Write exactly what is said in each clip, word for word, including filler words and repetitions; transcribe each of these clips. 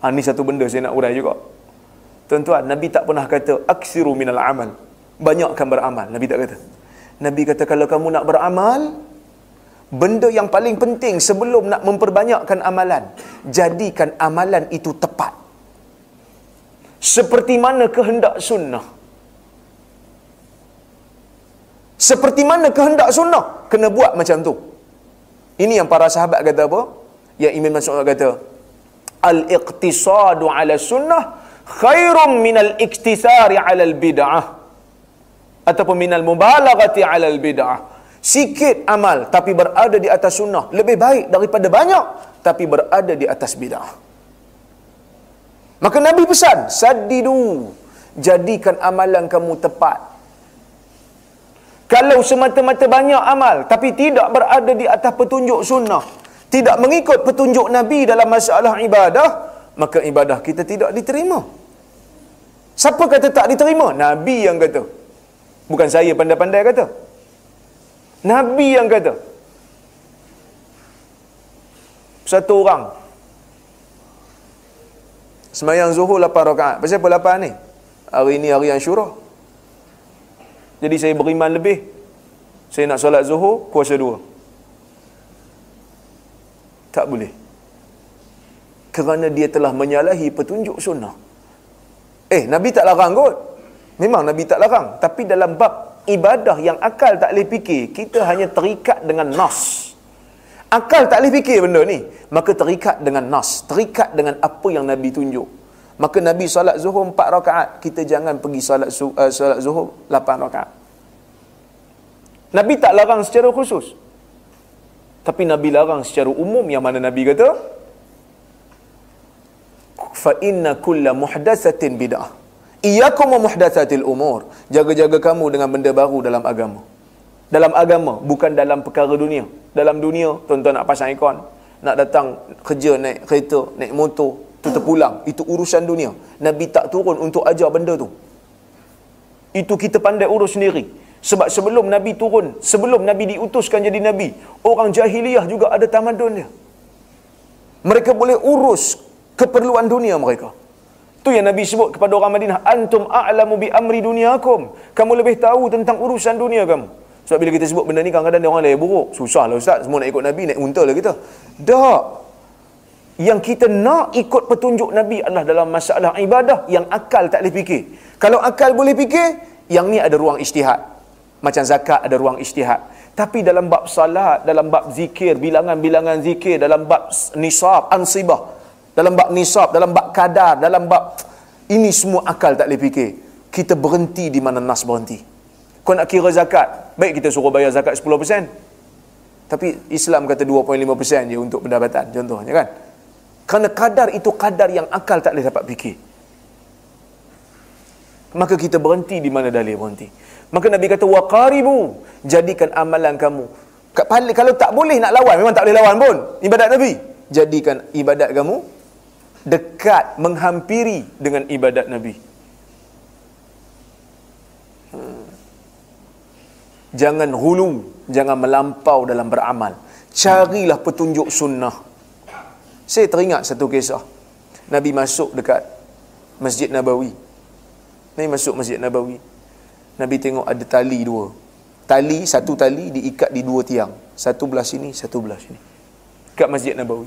Ha, ni satu benda saya nak urai juga. Tuan-tuan, Nabi tak pernah kata aksiru minal amal, banyakkan beramal. Nabi tak kata. Nabi kata kalau kamu nak beramal, benda yang paling penting sebelum nak memperbanyakkan amalan, jadikan amalan itu tepat seperti mana kehendak sunnah. Seperti mana kehendak sunnah, kena buat macam tu. Ini yang para sahabat kata apa? Yang Imam Mas'ud kata, al-iqtisadu ala sunnah khairum minal iktisari ala al-bid'ah, ataupun minal mubalaghati ala al-bid'ah. Sikit amal tapi berada di atas sunnah lebih baik daripada banyak tapi berada di atas bid'ah. Maka Nabi pesan, saddidu, jadikan amalan kamu tepat. Kalau semata-mata banyak amal tapi tidak berada di atas petunjuk sunnah, tidak mengikut petunjuk Nabi dalam masalah ibadah, maka ibadah kita tidak diterima. Siapa kata tak diterima? Nabi yang kata. Bukan saya pandai-pandai kata. Nabi yang kata. Satu orang sembahyang zuhur lapan rakaat. Pasal apa lapan ni? Hari ni hari Ashura. Jadi saya beriman lebih. Saya nak solat zuhur kuasa dua. Tak boleh. Kerana dia telah menyalahi petunjuk sunnah. Eh, Nabi tak larang kot. Memang Nabi tak larang. Tapi dalam bab ibadah yang akal tak boleh fikir, kita hanya terikat dengan nas. Akal tak boleh fikir benda ni, maka terikat dengan nas, terikat dengan apa yang Nabi tunjuk. Maka Nabi solat zuhur empat rakaat, kita jangan pergi solat uh, solat zuhur lapan rakaat. Nabi tak larang secara khusus, tapi Nabi larang secara umum. Yang mana Nabi kata, fa inna kulla muhdatsatin bid'ah, iyyakum wa muhdatsatil umur. Jaga-jaga kamu dengan benda baru dalam agama. Dalam agama, bukan dalam perkara dunia. Dalam dunia, tuan-tuan nak pasang ikon, nak datang kerja naik kereta, naik motor, tu terpulang, itu urusan dunia. Nabi tak turun untuk ajar benda tu. Itu kita pandai urus sendiri. Sebab sebelum Nabi turun, sebelum Nabi diutuskan jadi Nabi, orang jahiliyah juga ada tamadun dia. Mereka boleh urus keperluan dunia mereka. Tu yang Nabi sebut kepada orang Madinah, antum a'lamu bi amri dunyakum. Kamu lebih tahu tentang urusan dunia kamu. Sebab bila kita sebut benda ni, kadang-kadang dia orang lain buruk. Susah lah Ustaz, semua nak ikut Nabi, naik unta lah kita. Tak. Yang kita nak ikut petunjuk Nabi adalah dalam masalah ibadah yang akal tak boleh fikir. Kalau akal boleh fikir, yang ni ada ruang ijtihad. Macam zakat ada ruang ijtihad. Tapi dalam bab salat, dalam bab zikir, bilangan-bilangan zikir, dalam bab nisab, ansibah, dalam bab nisab, dalam bab kadar, dalam bab ini semua akal tak boleh fikir. Kita berhenti di mana nas berhenti. Kau nak kira zakat, baik kita suruh bayar zakat sepuluh peratus. Tapi Islam kata dua perpuluhan lima peratus je untuk pendapatan, contohnya kan. Kerana kadar itu kadar yang akal tak boleh dapat fikir. Maka kita berhenti di mana dalil berhenti. Maka Nabi kata waqaribu, jadikan amalan kamu. Kalau tak boleh nak lawan, memang tak boleh lawan pun ibadat Nabi. Jadikan ibadat kamu dekat, menghampiri dengan ibadat Nabi. Hmm. Jangan hulu, jangan melampau dalam beramal. Carilah petunjuk sunnah. Saya teringat satu kisah. Nabi masuk dekat Masjid Nabawi. Nabi masuk Masjid Nabawi. Nabi tengok ada tali dua. Tali, satu tali diikat di dua tiang. Satu belah sini, satu belah sini. Dekat Masjid Nabawi.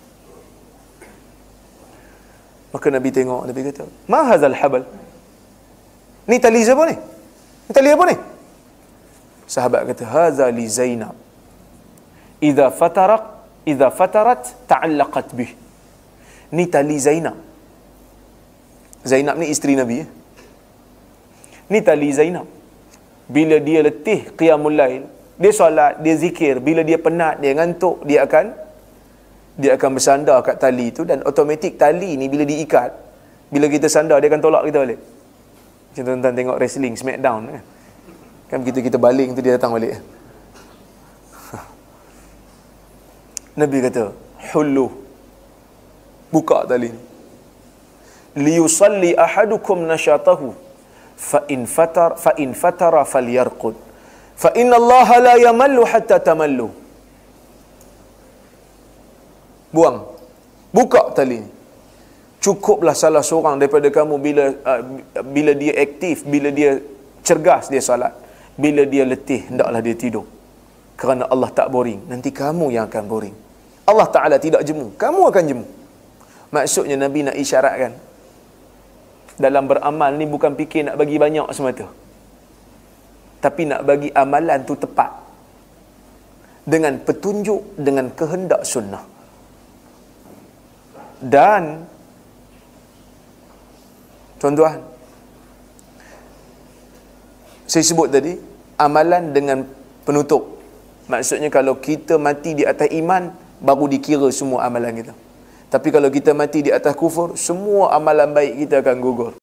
Maka Nabi tengok, Nabi kata, ma hazal habal? Ni tali siapa ni? Ni tali apa ni? Sahabat kata, haza li Zainab. Idza fatarat, idza fatarat ta'allaqat bih. Ni tali Zainab. Zainab ni isteri Nabi ya? Ni tali Zainab. Bila dia letih qiyamul lail, dia solat, dia zikir, bila dia penat, dia ngantuk, dia akan dia akan bersandar kat tali tu, dan automatik tali ni bila diikat, bila kita sandar dia akan tolak kita balik. Macam tuan-tuan tengok wrestling Smackdown kan. Kan begitu kita baling tu dia datang balik. Nabi kata, hullu, buka tali ni. Liyusalli ahadukum nasyatahu fa in fatar fa in fatara falyarqud fa inna Allah la yamallu hatta tamallu. Buang, buka tali ni. Cukuplah salah seorang daripada kamu bila uh, bila dia aktif, bila dia cergas dia salat, bila dia letih hendaklah dia tidur. Kerana Allah tak boring, nanti kamu yang akan boring. Allah Ta'ala tidak jemu, kamu akan jemu. Maksudnya Nabi nak isyaratkan, dalam beramal ni bukan fikir nak bagi banyak semata, tapi nak bagi amalan tu tepat, dengan petunjuk, dengan kehendak sunnah. Dan tuan-tuan, saya sebut tadi amalan dengan penutup. Maksudnya kalau kita mati di atas iman, baru dikira semua amalan kita. Tapi kalau kita mati di atas kufur, semua amalan baik kita akan gugur.